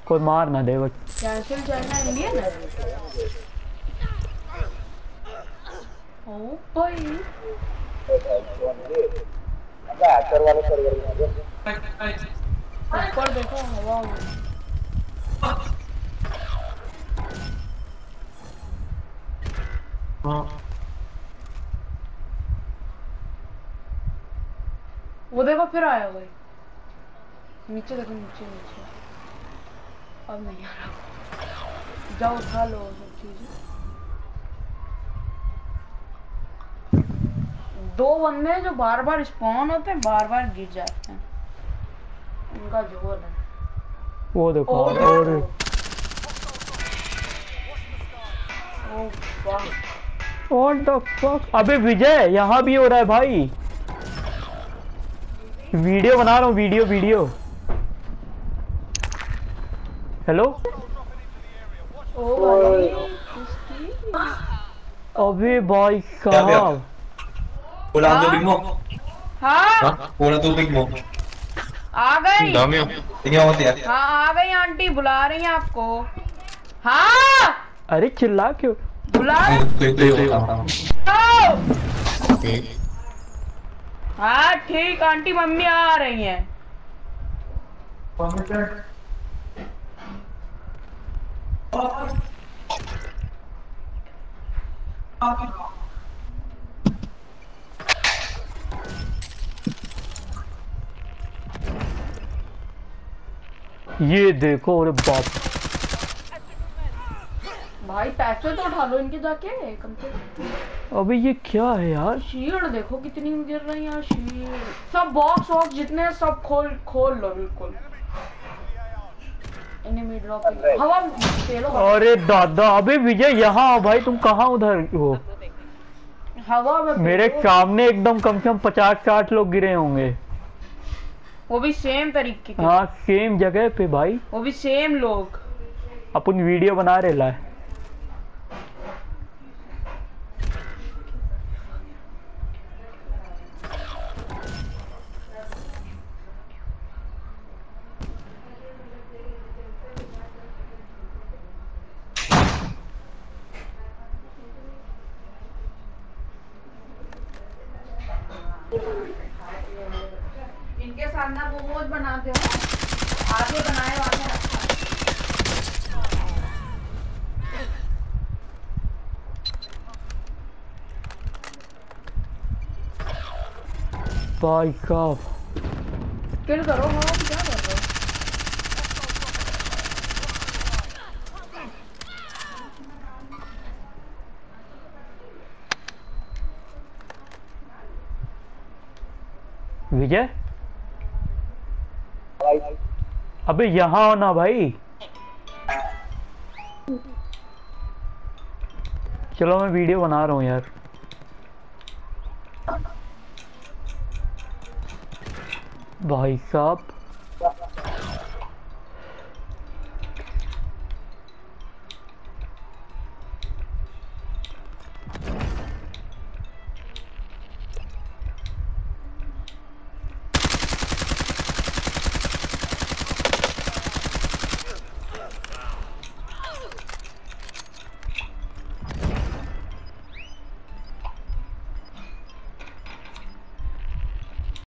कोई मार ना दे बस। कैंसिल चाइना इंडियन है। ओ भाई हैकर वाले सर्वर में आ गए। ऊपर देखो हवा में। हाँ वो देखो फिर आया भाई। नीचे देखो नीचे नीचे। अब नहीं आ रहा। जाओ उठा लो सब चीजें। दो बंदे हैं जो बार बार स्पॉन होते हैं बार बार गिर जाते हैं। उनका जोर है। वो देखो और और ओ वाह व्हाट द फक। अबे विजय यहाँ भी हो रहा है भाई। वीडियो बना रहा हूँ वीडियो वीडियो। हेलो। ओ भाई किसकी। अबे भाई क्या क्या साहब। बोला तो बिग मो हाँ बोला तो बिग मो आ गई। दामियो क्या होती है हाँ आ गई आंटी बुला रही हैं आपको। हाँ अरे चिल्ला क्यों। बुला तो ये होता रही। हाँ ठीक आंटी मम्मी आ रही हैं। ये देखो अरे बाप। भाई पैसे तो उठा लो इनके जाके कम से कम। अबे ये क्या है यार। शील्ड देखो कितनी गिर रही है यार। शील्ड सब बॉक्स वॉक्स जितने हैं, सब खोल लो बिल्कुल। एनिमी ड्रॉप हवा पेलो। अरे दादा। अबे विजय यहाँ आओ भाई। तुम कहाँ उधर हो। हवा में मेरे सामने एकदम कम से कम 50-60 लोग गिरे होंगे। वो भी सेम तरीके के। हाँ सेम जगह पे भाई। वो भी सेम लोग। अपन वीडियो बना रहे ला। इनके साथ ना मोमोज बनाते हो। आगे बनाए वाले रखा। भाई साहब। किल करो हाँ क्या कर रहे हो। विजय अबे यहाँ हो ना भाई। चलो मैं वीडियो बना रहा हूँ यार। भाई साहब